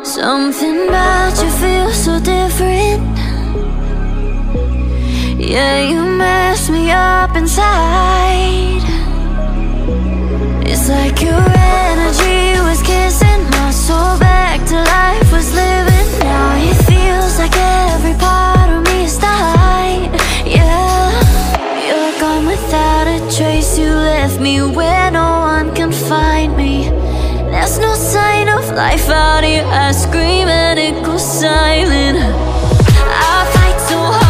Something about you feels so different. Yeah, you mess me up inside. It's like your energy was kissing my soul back to life, was living. Now it feels like every part of me is died. Yeah, you're gone without a trace. You left me where no one can find me. There's no sign of life out here. I scream and it goes silent. I fight so hard